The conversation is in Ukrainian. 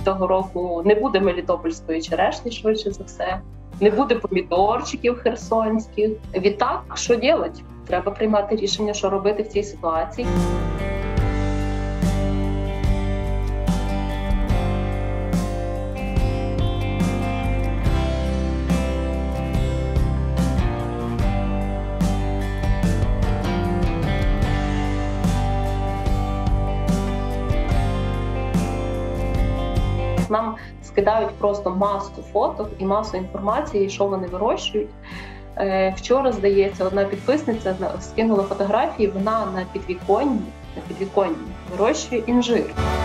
цього року не буде мелітопольської черешні, швидше за все, не буде помідорчиків херсонських. Відтак, що робити? Треба приймати рішення, що робити в цій ситуації. Нам скидають просто масу фоток і масу інформації, що вони вирощують. Вчора, здається, одна підписниця скинула фотографії, вона на підвіконні вирощує інжир.